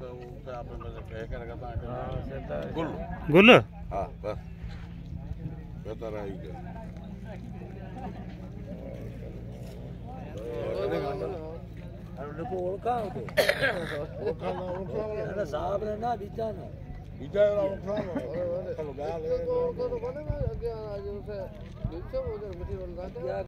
गुल हाँ बस बता रहा है क्या देखो ओळखा होतो साहब ने ना बीजा ना बीजा वाला उठा लो चलो गाल है यार